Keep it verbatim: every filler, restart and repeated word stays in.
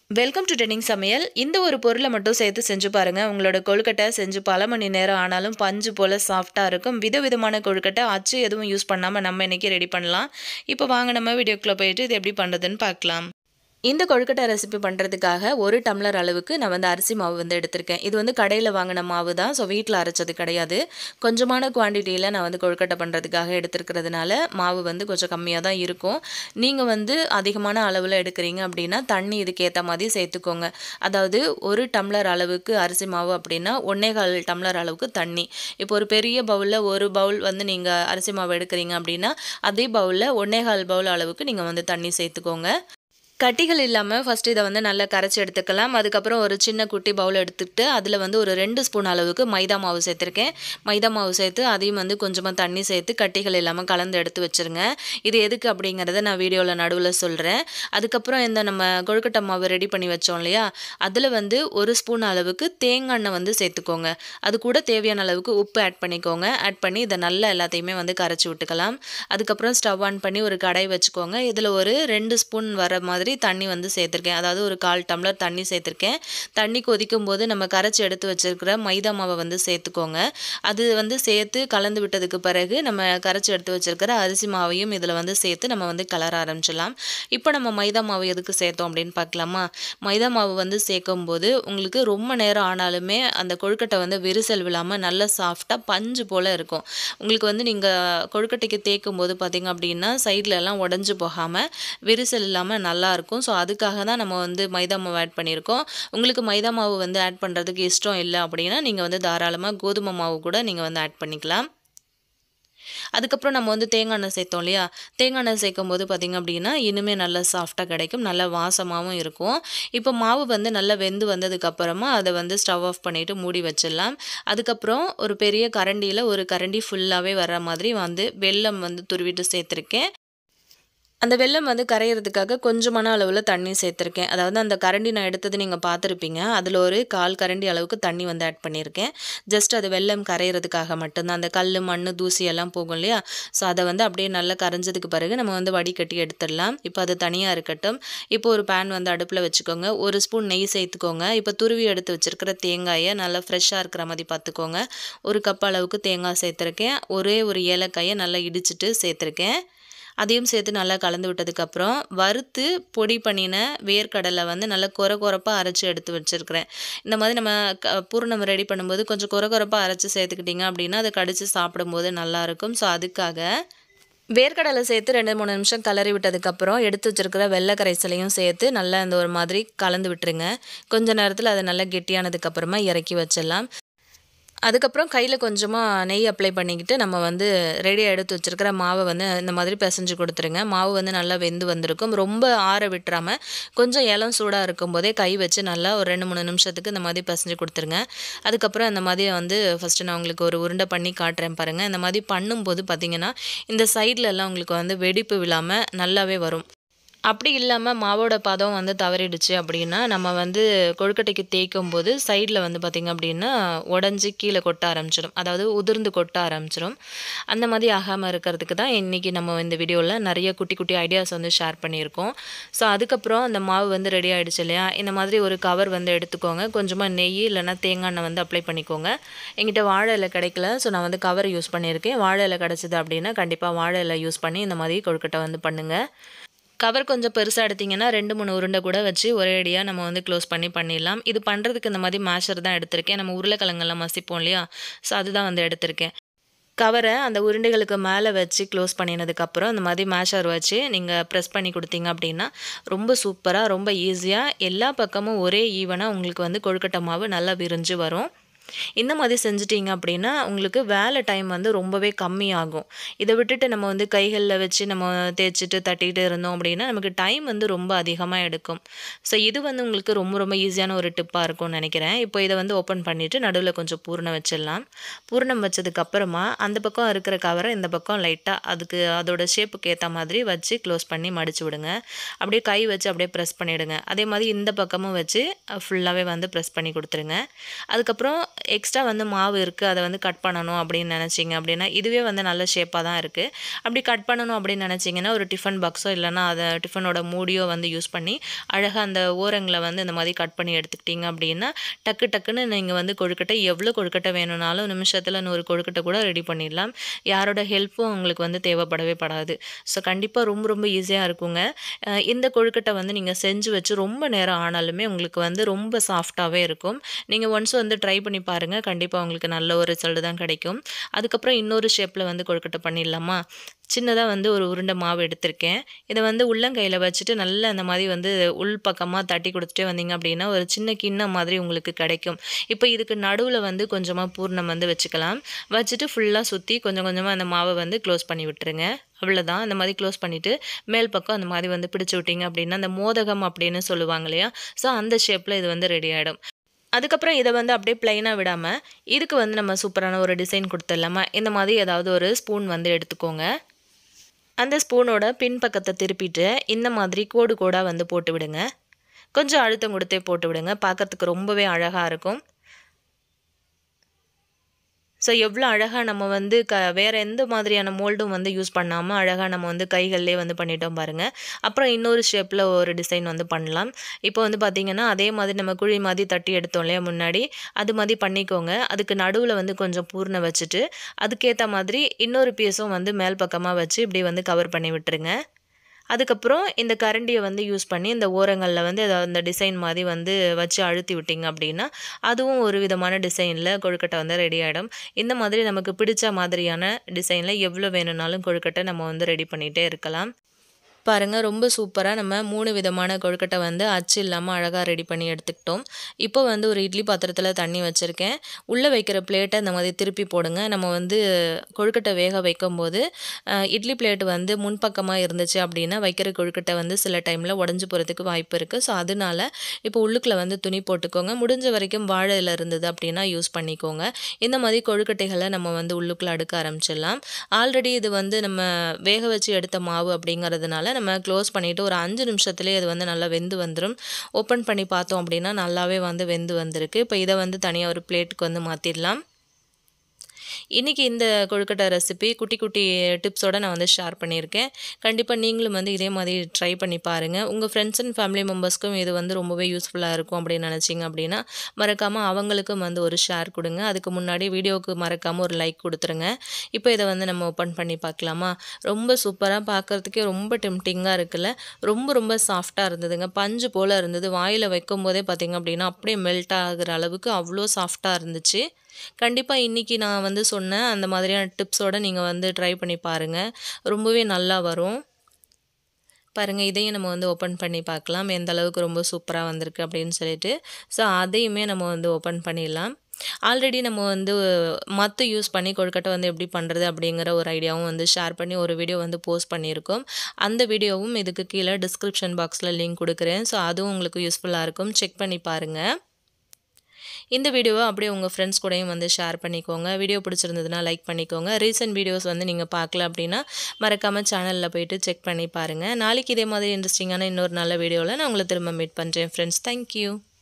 Welcome to trending சமையல். இந்த ஒரு பொருளை மட்டும் சேர்த்து செஞ்சு பாருங்க. உங்களோட கொழுக்கட்டை செஞ்சு பல மணி நேரம் ஆனாலும் பஞ்சு போல சாஃப்டா இருக்கும். விதவிதமான கொழுக்கட்டை அச்சு எதுவும் யூஸ் பண்ணாம நம்ம இன்னைக்கு ரெடி பண்ணலாம். இப்போ வாங்க நம்ம வீடியோக்குள்ள போயிட்டு இது எப்படி பண்றதுன்னு பார்க்கலாம். இந்த கொழுக்கட்டை ரெசிபி பண்ணுறதுக்காக ஒரு டம்ளர் அளவுக்கு நான் வந்து அரிசி மாவு வந்து எடுத்திருக்கேன். இது வந்து கடையில் வாங்கின மாவு தான், ஸோ வீட்டில் அரைச்சது கிடையாது. கொஞ்சமான குவான்டிட்டியில் நான் வந்து கொழுக்கட்டை பண்ணுறதுக்காக எடுத்துருக்கிறதுனால மாவு வந்து கொஞ்சம் கம்மியாக தான் இருக்கும். நீங்கள் வந்து அதிகமான அளவில் எடுக்கிறீங்க அப்படின்னா தண்ணி இதுக்கேற்ற மாதிரி சேர்த்துக்கோங்க. அதாவது ஒரு டம்ளர் அளவுக்கு அரிசி மாவு அப்படின்னா ஒன்றே கால் டம்ளர் அளவுக்கு தண்ணி. இப்போ ஒரு பெரிய பவுலில் ஒரு பவுல் வந்து நீங்கள் அரிசி மாவு எடுக்கிறீங்க அப்படின்னா அதே பவுலில் ஒன்றே கால் பவுல் அளவுக்கு நீங்கள் வந்து தண்ணி சேர்த்துக்கோங்க. கட்டிகள் இல்லாமல் ஃபஸ்ட்டு இதை வந்து நல்லா கரைச்சி எடுத்துக்கலாம். அதுக்கப்புறம் ஒரு சின்ன குட்டி பவுல் எடுத்துக்கிட்டு அதில் வந்து ஒரு ரெண்டு ஸ்பூன் அளவுக்கு மைதா மாவு சேர்த்துருக்கேன். மைதா மாவு சேர்த்து அதையும் வந்து கொஞ்சமாக தண்ணி சேர்த்து கட்டிகள் இல்லாமல் கலந்து எடுத்து வச்சுருங்க. இது எதுக்கு அப்படிங்கிறத நான் வீடியோவில் நடுவில் சொல்கிறேன். அதுக்கப்புறம் இந்த நம்ம கொழுக்கட்டை மாவு ரெடி பண்ணி வச்சோம் இல்லையா, அதில் வந்து ஒரு ஸ்பூன் அளவுக்கு தேங்காய் எண்ணெய் வந்து சேர்த்துக்கோங்க. அது கூட தேவையான அளவுக்கு உப்பு ஆட் பண்ணிக்கோங்க. ஆட் பண்ணி இதை நல்லா எல்லாத்தையுமே வந்து கரைச்சி விட்டுக்கலாம். அதுக்கப்புறம் ஸ்டவ் ஆன் பண்ணி ஒரு கடாய் வச்சுக்கோங்க. இதில் ஒரு ரெண்டு ஸ்பூன் வர மாதிரி தண்ணி வந்து சேர்த்துருக்கேன். அதாவது ஒரு கால் டம்ளர் தண்ணி சேர்த்துருக்கேன். தண்ணி கொதிக்கும் போது நம்ம கரைச்சி எடுத்து வச்சிருக்கிற மைதா மாவை வந்து சேர்த்துக்கோங்க. அது வந்து சேர்த்து கலந்து விட்டதுக்கு பிறகு நம்ம கரைச்சி எடுத்து வச்சிருக்கிற அரிசி மாவையும் இதில் வந்து சேர்த்து நம்ம வந்து கலர ஆரம்பிச்சிடலாம். இப்போ நம்ம மைதா மாவு எதுக்கு சேர்த்தோம் அப்படின்னு பார்க்கலாமா. மைதா மாவு வந்து சேர்க்கும் போது உங்களுக்கு ரொம்ப நேரம் ஆனாலுமே அந்த கொழுக்கட்டை வந்து விரிசல் விழாமல் நல்ல சாஃப்டாக பஞ்சு போல் இருக்கும். உங்களுக்கு வந்து நீங்கள் கொழுக்கட்டைக்கு தேய்க்கும் போது பார்த்தீங்க அப்படின்னா சைடில் எல்லாம் உடஞ்சி போகாமல் விரிசல் இல்லாமல் நல்லா இருக்கும். ஸோ அதுக்காக தான் நம்ம வந்து மைதா மாவு ஆட் பண்ணியிருக்கோம். உங்களுக்கு மைதா மாவு வந்து ஆட் பண்ணுறதுக்கு இஷ்டம் இல்லை அப்படின்னா நீங்கள் வந்து தாராளமாக கோதுமை மாவு கூட நீங்கள் வந்து ஆட் பண்ணிக்கலாம். அதுக்கப்புறம் நம்ம வந்து தேங்காய் எண்ணெய் சேர்த்தோம் இல்லையா, தேங்காய் எண்ணெய் சேர்க்கும் போது பார்த்திங்க அப்படின்னா இன்னுமே நல்லா சாஃப்டாக கிடைக்கும், நல்லா வாசமாகவும் இருக்கும். இப்போ மாவு வந்து நல்லா வெந்து வந்ததுக்கப்புறமா அதை வந்து ஸ்டவ் ஆஃப் பண்ணிவிட்டு மூடி வச்சிடலாம். அதுக்கப்புறம் ஒரு பெரிய கரண்டியில் ஒரு கரண்டி ஃபுல்லாகவே வர்ற மாதிரி வந்து வெல்லம் வந்து துருவிட்டு சேர்த்துருக்கேன். அந்த வெல்லம் வந்து கரையிறதுக்காக கொஞ்சமான அளவில் தண்ணி சேர்த்துருக்கேன். அதாவது அந்த கரண்டி நான் எடுத்தது நீங்கள் பார்த்துருப்பீங்க. அதில் ஒரு கால் கரண்டி அளவுக்கு தண்ணி வந்து ஆட் பண்ணியிருக்கேன். ஜஸ்ட் அது வெல்லம் கரையிறதுக்காக மட்டும்தான். அந்த கல் மண் தூசி எல்லாம் போகும் இல்லையா, ஸோ அதை வந்து அப்படியே நல்லா கரைஞ்சதுக்கு பிறகு நம்ம வந்து வடிகட்டி எடுத்துடலாம். இப்போ அது தனியாக இருக்கட்டும். இப்போ ஒரு பேன் வந்து அடுப்பில் வச்சுக்கோங்க. ஒரு ஸ்பூன் நெய் சேர்த்துக்கோங்க. இப்போ துருவி எடுத்து வச்சுருக்கிற தேங்காயை நல்லா ஃப்ரெஷ்ஷாக இருக்கிற மாதிரி பார்த்துக்கோங்க. ஒரு கப் அளவுக்கு தேங்காய் சேர்த்துருக்கேன். ஒரே ஒரு ஏலக்காயை நல்லா இடிச்சிட்டு சேர்த்துருக்கேன். அதையும் சேர்த்து நல்லா கலந்து விட்டதுக்கப்புறம் வறுத்து பொடி பண்ணின வேர்க்கடலை வந்து நல்லா கொர கொரப்பாக அரைச்சி எடுத்து வச்சுருக்கிறேன். இந்த மாதிரி நம்ம க பூரணம் ரெடி பண்ணும்போது கொஞ்சம் கொர கொரப்பாக அரைச்சி சேர்த்துக்கிட்டிங்க அப்படின்னா அதை கடித்து சாப்பிடும்போது நல்லாயிருக்கும். ஸோ அதுக்காக வேர்க்கடலை சேர்த்து ரெண்டு மூணு நிமிஷம் கலரி விட்டதுக்கப்புறம் எடுத்து வச்சுருக்கிற வெள்ளை கரைசலையும் சேர்த்து நல்லா இந்த ஒரு மாதிரி கலந்து விட்டுருங்க. கொஞ்ச நேரத்தில் அதை நல்லா கெட்டியானதுக்கப்புறமா இறக்கி வச்சிடலாம். அதுக்கப்புறம் கையில் கொஞ்சமாக நெய் அப்ளை பண்ணிக்கிட்டு நம்ம வந்து ரெடியாக எடுத்து வச்சுருக்கிற மாவை வந்து இந்த மாதிரி பிசைஞ்சு கொடுத்துருங்க. மாவு வந்து நல்லா வெந்து வந்திருக்கும். ரொம்ப ஆற விட்டுறாமல் கொஞ்சம் இளம் சூடாக இருக்கும்போதே கை வச்சு நல்லா ஒரு ரெண்டு மூணு நிமிஷத்துக்கு இந்த மாதிரி பிசைஞ்சு கொடுத்துருங்க. அதுக்கப்புறம் அந்த மாதிரி வந்து ஃபஸ்ட்டு நான் உங்களுக்கு ஒரு உருண்டை பண்ணி காட்டுறேன் பாருங்கள். இந்த மாதிரி பண்ணும்போது பார்த்திங்கன்னா இந்த சைட்லலாம் உங்களுக்கு வந்து வெடிப்பு விழாமல் நல்லாவே வரும். அப்படி இல்லாமல் மாவோட பதம் வந்து தவறிடுச்சு அப்படின்னா நம்ம வந்து கொழுக்கட்டைக்கு தேய்க்கும் போது சைடில் வந்து பார்த்திங்க அப்படின்னா உடஞ்சி கீழே கொட்ட ஆரம்பிச்சிடும், அதாவது உதிர்ந்து கொட்ட ஆரம்பிச்சிடும். அந்த மாதிரி ஆகாமல் இருக்கிறதுக்கு தான் இன்றைக்கி நம்ம இந்த வீடியோவில் நிறைய குட்டி குட்டி ஐடியாஸ் வந்து ஷேர் பண்ணியிருக்கோம். ஸோ அதுக்கப்புறம் அந்த மாவு வந்து ரெடி ஆகிடுச்சு இல்லையா, இந்த மாதிரி ஒரு கவர் வந்து எடுத்துக்கோங்க. கொஞ்சமாக நெய் இல்லைனா தேங்காய் எண்ணெய் வந்து அப்ளை பண்ணிக்கோங்க. எங்கிட்ட வாழை இலை கிடைக்கல, ஸோ நான் வந்து கவர் யூஸ் பண்ணியிருக்கேன். வாழை இலை கிடச்சிது அப்படின்னா கண்டிப்பாக வாழை இலை யூஸ் பண்ணி இந்த மாதிரி கொழுக்கட்டை வந்து பண்ணுங்கள். கவர் கொஞ்சம் பெருசாக எடுத்திங்கன்னா ரெண்டு மூணு உருண்டை கூட வச்சு ஒரேடியாக நம்ம வந்து க்ளோஸ் பண்ணி பண்ணிடலாம். இது பண்ணுறதுக்கு இந்த மாதிரி மேஷர் தான் எடுத்திருக்கேன். நம்ம உருளைக்கிழங்கெல்லாம் மசிப்போம் இல்லையா, ஸோ அதுதான் வந்து எடுத்திருக்கேன். கவரை அந்த உருண்டைகளுக்கு மேலே வச்சு க்ளோஸ் பண்ணினதுக்கப்புறம் இந்த மாதிரி மேஷர் வச்சு நீங்கள் ப்ரெஸ் பண்ணி கொடுத்தீங்க அப்படின்னா ரொம்ப சூப்பராக ரொம்ப ஈஸியாக எல்லா பக்கமும் ஒரே ஈவனாக உங்களுக்கு வந்து கொழுக்கட்டை மாவு நல்லா விரிஞ்சு வரும். இந்த மாதிரி செஞ்சிட்டிங்க அப்படின்னா உங்களுக்கு வேலை டைம் வந்து ரொம்பவே கம்மியாகும். இதை விட்டுட்டு நம்ம வந்து கைகளில் வச்சு நம்ம தேய்ச்சிட்டு தட்டிகிட்டு இருந்தோம் அப்படின்னா நமக்கு டைம் வந்து ரொம்ப அதிகமாக எடுக்கும். ஸோ இது வந்து உங்களுக்கு ரொம்ப ரொம்ப ஈஸியான ஒரு டிப்பாக இருக்கும்னு நினைக்கிறேன். இப்போ இதை வந்து ஓப்பன் பண்ணிவிட்டு நடுவில் கொஞ்சம் பூரணம் வச்சிடலாம். பூரணம் வச்சதுக்கப்புறமா அந்த பக்கம் இருக்கிற கவரை இந்த பக்கம் லைட்டாக அதுக்கு அதோட ஷேப்புக்கு ஏற்ற மாதிரி வச்சு க்ளோஸ் பண்ணி மடிச்சு விடுங்க. அப்படியே கை வச்சு அப்படியே ப்ரெஸ் பண்ணிவிடுங்க. அதே மாதிரி இந்த பக்கமும் வச்சு ஃபுல்லாகவே வந்து ப்ரெஸ் பண்ணி கொடுத்துருங்க. அதுக்கப்புறம் எக்ஸ்ட்ரா வந்து மாவு இருக்குது அதை வந்து கட் பண்ணணும் அப்படின்னு நினச்சிங்க அப்படின்னா இதுவே வந்து நல்ல ஷேப்பாக தான் இருக்குது. அப்படி கட் பண்ணணும் அப்படின்னு நினச்சிங்கன்னா ஒரு டிஃபன் பாக்ஸோ இல்லைனா அதை டிஃபனோட மூடியோ வந்து யூஸ் பண்ணி அழகாக அந்த ஓரங்களை வந்து இந்த மாதிரி கட் பண்ணி எடுத்துக்கிட்டிங்க அப்படின்னா டக்கு டக்குன்னு நீங்கள் வந்து கொழுக்கட்டை எவ்வளோ கொழுக்கட்டை வேணும்னாலும் நிமிஷத்தில் நூறு கொழுக்கட்டை கூட ரெடி பண்ணிடலாம். யாரோட ஹெல்ப்பும் உங்களுக்கு வந்து தேவைப்படவே படாது. ஸோ கண்டிப்பாக ரொம்ப ரொம்ப ஈஸியாக இருக்குங்க. இந்த கொழுக்கட்டை வந்து நீங்கள் செஞ்சு வச்சு ரொம்ப நேரம் ஆனாலுமே உங்களுக்கு வந்து ரொம்ப சாஃப்டாகவே இருக்கும். நீங்கள் ஒன்ஸ் வந்து ட்ரை பண்ணி பாருங்கள், கண்டிப்பாக உங்களுக்கு நல்ல ஒரு ரிசல்ட் தான் கிடைக்கும். அதுக்கப்புறம் இன்னொரு ஷேப்பில் வந்து கொழுக்கட்டை பண்ணிடலாமா? சின்னதாக வந்து ஒரு உருண்டை மாவு எடுத்திருக்கேன். இதை வந்து உள்ளங்கையில் வச்சுட்டு நல்லா அந்த மாதிரி வந்து உள் பக்கமாக தட்டி கொடுத்துட்டே வந்தீங்க அப்படின்னா ஒரு சின்ன கிண்ணம் மாதிரி உங்களுக்கு கிடைக்கும். இப்போ இதுக்கு நடுவில் வந்து கொஞ்சமாக பூர்ணம் வந்து வச்சுக்கலாம். வச்சுட்டு ஃபுல்லாக சுற்றி கொஞ்சம் கொஞ்சமாக அந்த மாவை வந்து க்ளோஸ் பண்ணி விட்டுருங்க. அவ்வளோதான். அந்த மாதிரி க்ளோஸ் பண்ணிவிட்டு மேல் பக்கம் அந்த மாதிரி வந்து பிடிச்சி விட்டிங்க அப்படின்னா அந்த மோதகம் அப்படின்னு சொல்லுவாங்க இல்லையா? ஸோ அந்த ஷேப்பில் இது வந்து ரெடி ஆகிடும். அதுக்கப்புறம் இதை வந்து அப்படியே ப்ளைனாக விடாமல் இதுக்கு வந்து நம்ம சூப்பரான ஒரு டிசைன் கொடுத்துடலாமா? இந்த மாதிரி ஏதாவது ஒரு ஸ்பூன் வந்து எடுத்துக்கோங்க. அந்த ஸ்பூனோட பின்பக்கத்தை திருப்பிட்டு இந்த மாதிரி கோடு கோடாக வந்து போட்டு விடுங்க. கொஞ்சம் அழுத்தம் கொடுத்தே போட்டு விடுங்க. பார்க்கறதுக்கு ரொம்பவே அழகாக இருக்கும். ஸோ எவ்வளோ அழகாக நம்ம வந்து க வேறு எந்த மாதிரியான மோல்டும் வந்து யூஸ் பண்ணாமல் அழகாக நம்ம வந்து கைகள்லேயே வந்து பண்ணிட்டோம் பாருங்கள். அப்புறம் இன்னொரு ஷேப்பில் ஒரு டிசைன் வந்து பண்ணலாம். இப்போ வந்து பார்த்திங்கன்னா அதே மாதிரி நம்ம குழி மாதிரி தட்டி எடுத்தோம் இல்லையா முன்னாடி, அது மாதிரி பண்ணிக்கோங்க. அதுக்கு நடுவில் வந்து கொஞ்சம் பூர்ணம் வச்சுட்டு அதுக்கேற்ற மாதிரி இன்னொரு பீஸும் வந்து மேல் பக்கமாக வச்சு இப்படி வந்து கவர் பண்ணி விட்டுருங்க. அதுக்கப்புறம் இந்த கரண்டியை வந்து யூஸ் பண்ணி இந்த ஓரங்களில் வந்து அந்த டிசைன் மாதிரி வந்து வச்சு அழுத்தி விட்டிங்க அப்படின்னா அதுவும் ஒரு விதமான டிசைனில் கொழுக்கட்டை வந்து ரெடி ஆகிடும். இந்த மாதிரி நமக்கு பிடிச்ச மாதிரியான டிசைனில் எவ்வளோ வேணும்னாலும் கொழுக்கட்டை நம்ம வந்து ரெடி பண்ணிகிட்டே இருக்கலாம். பாருங்கள், ரொம்ப சூப்பராக நம்ம மூணு விதமான கொழுக்கட்டை வந்து அச்சு இல்லாமல் அழகாக ரெடி பண்ணி எடுத்துக்கிட்டோம். இப்போ வந்து ஒரு இட்லி பாத்திரத்தில் தண்ணி வச்சுருக்கேன். உள்ளே வைக்கிற பிளேட்டை இந்த மாதிரி திருப்பி போடுங்க. நம்ம வந்து கொழுக்கட்டை வேக வைக்கும்போது இட்லி பிளேட்டு வந்து முன்பக்கமாக இருந்துச்சு அப்படின்னா வைக்கிற கொழுக்கட்டை வந்து சில டைமில் உடஞ்சி போகிறதுக்கு வாய்ப்பு இருக்குது. ஸோ அதனால இப்போ உள்ளுக்குள்ளே வந்து துணி போட்டுக்கோங்க. முடிஞ்ச வரைக்கும் வாழை இலை இருந்தது அப்படின்னா யூஸ் பண்ணிக்கோங்க. இந்த மாதிரி கொழுக்கட்டைகளை நம்ம வந்து உள்ளுக்குள்ளே அடுக்க ஆரம்பிச்சிடலாம். ஆல்ரெடி இது வந்து நம்ம வேக வச்சு எடுத்த மாவு அப்படிங்கிறதுனால நம்ம க்ளோஸ் பண்ணிவிட்டு ஒரு அஞ்சு நிமிஷத்துலேயே அது வந்து நல்லா வெந்து வந்துடும். ஓப்பன் பண்ணி பார்த்தோம் அப்படின்னா நல்லாவே வந்து வெந்து வந்திருக்கு. இப்போ இதை வந்து தனியாக ஒரு பிளேட்டுக்கு வந்து மாற்றிடலாம். இன்றைக்கி இந்த கொழுக்கட்டை ரெசிபி குட்டி குட்டி டிப்ஸோடு நான் வந்து ஷேர் பண்ணியிருக்கேன். கண்டிப்பாக நீங்களும் வந்து இதே மாதிரி ட்ரை பண்ணி பாருங்கள். உங்கள் ஃப்ரெண்ட்ஸ் அண்ட் ஃபேமிலி மெம்பர்ஸ்க்கும் இது வந்து ரொம்பவே யூஸ்ஃபுல்லாக இருக்கும் அப்படின்னு நினச்சிங்க அப்படின்னா மறக்காமல் அவங்களுக்கும் வந்து ஒரு ஷேர் கொடுங்க. அதுக்கு முன்னாடி வீடியோவுக்கு மறக்காமல் ஒரு லைக் கொடுத்துருங்க. இப்போ இதை வந்து நம்ம ஓப்பன் பண்ணி பார்க்கலாமா? ரொம்ப சூப்பராக, பார்க்குறதுக்கே ரொம்ப டெம்டிங்காக இருக்குல்ல. ரொம்ப ரொம்ப சாஃப்டாக இருந்ததுங்க. பஞ்சு போல் இருந்தது. வாயில் வைக்கும் போதே பார்த்திங்க அப்படின்னா அப்படியே மெல்ட் ஆகிற அளவுக்கு அவ்வளோ சாஃப்டாக இருந்துச்சு. கண்டிப்பாக இன்றைக்கி நான் வந்து சொன்னேன் அந்த மாதிரியான டிப்ஸோடு நீங்கள் வந்து ட்ரை பண்ணி பாருங்கள். ரொம்பவே நல்லா வரும். பாருங்கள், இதையும் நம்ம வந்து ஓப்பன் பண்ணி பார்க்கலாம் எந்த அளவுக்கு ரொம்ப சூப்பராக வந்திருக்கு அப்படின்னு சொல்லிட்டு. ஸோ அதையுமே நம்ம வந்து ஓப்பன் பண்ணிடலாம். ஆல்ரெடி நம்ம வந்து மத்து யூஸ் பண்ணி கொழுக்கட்டை வந்து எப்படி பண்ணுறது அப்படிங்கிற ஒரு ஐடியாவும் வந்து ஷேர் பண்ணி ஒரு வீடியோ வந்து போஸ்ட் பண்ணியிருக்கோம். அந்த வீடியோவும் இதுக்கு கீழே டிஸ்கிரிப்ஷன் பாக்ஸில் லிங்க் கொடுக்குறேன். ஸோ அதுவும் உங்களுக்கு யூஸ்ஃபுல்லாக இருக்கும். செக் பண்ணி பாருங்கள். இந்த வீடியோவை அப்படியே உங்கள் ஃப்ரெண்ட்ஸ் கூடயும் வந்து ஷேர் பண்ணிக்கோங்க. வீடியோ பிடிச்சிருந்ததுன்னா லைக் பண்ணிக்கோங்க. ரீசெண்ட் வீடியோஸ் வந்து நீங்கள் பார்க்கல அப்படின்னா மறக்காமல் சேனலில் போய்ட்டு செக் பண்ணி பாருங்கள். நாளைக்கு இதே மாதிரி இன்ட்ரெஸ்டிங்கான இன்னொரு நல்ல வீடியோவில் நான் உங்களை திரும்ப மீட் பண்ணுறேன் ஃப்ரெண்ட்ஸ். தேங்க்யூ.